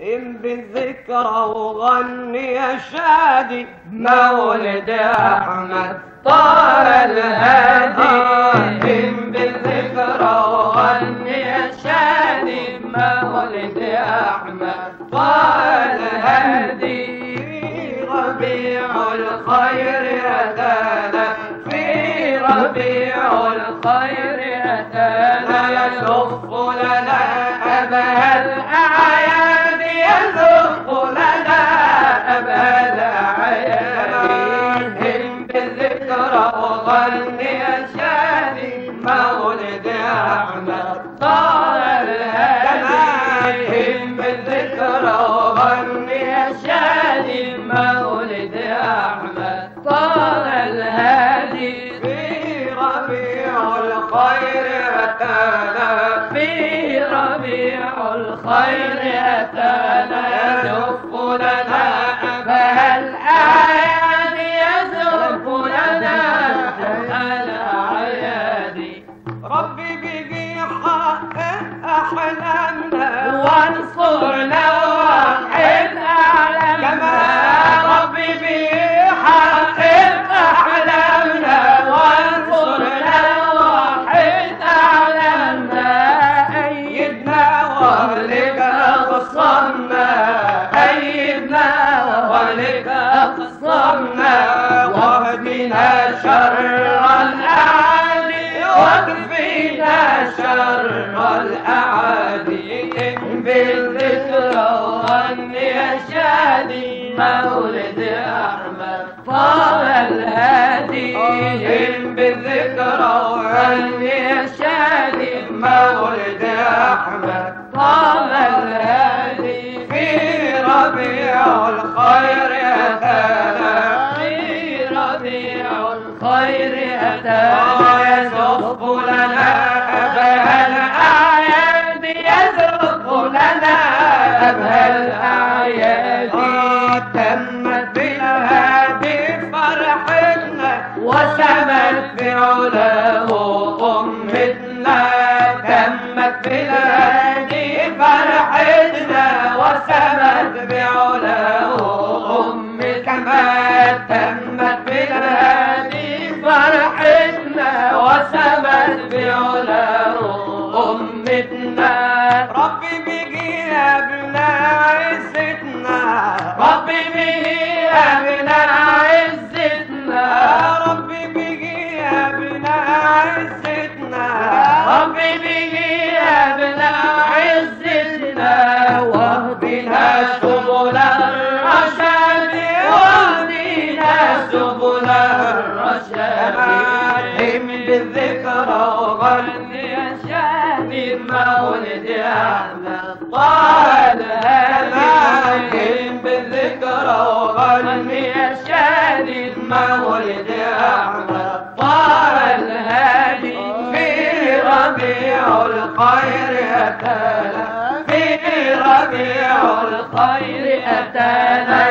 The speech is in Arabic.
هم بالذكرى وغني يا شادي مولد احمد طه الهادي. هم بالذكرى وغني يا شادي مولد احمد طه الهادي. في ربيع الخير اتانا، في ربيع الخير اتانا، يزف لنا ابها الاعياد، يزف لنا ابها الاعياد. هم بالذكرى وغني يا شادي مولد احمد طه الهادي. هم بالذكرى وغني يا شادي مولد احمد طه الهادي. في ربيع الخير اتانا، في ربيع الخير اتانا، يزف لنا ابها الاعياد، يزف لنا ابها الاعياد. ربي بيجي يحقق احلامنا وانصرنا وحد اعلامنا. ربي بيحقق احلامنا وانصرنا وحد اعلامنا. ايدنا واهلك خصمنا، ايدنا واهلك خصمنا، واهدنا شر الاعادي، واكفينا شر الاعادي. بالذكرى وغني يا شادي مولد احمد طه الهادي. هم بالذكرى وغني يا شادي مولد احمد طه الهادي. في ربيع الخير اتانا، في ربيع الخير اتانا، يزف لنا ابها الاعياد، يزف لنا ابها الاعياد. تمت بالهادي فرحتنا وسمت بعلاه امتنا. تمت بالهادي فرحتنا وسمت بعلاه امتنا. تمت بالهادي فرحتنا وسمت بعلاه امتنا. ربي بيجي يا ابن عزتنا، ربي بيجي يا ابن عزتنا، ربي بيجي يا ابن عزتنا، ربي بيجي يا ابن عزتنا. واهدنا سبل الرشاد، واهدنا سبل الرشاد. هم بالذكرى وغني يا شادي مولد احمد طه الهادي. هم بالذكرى وغني يا شادي مولد احمد طه الهادي. في ربيع الخير اتانا، في ربيع الخير اتانا،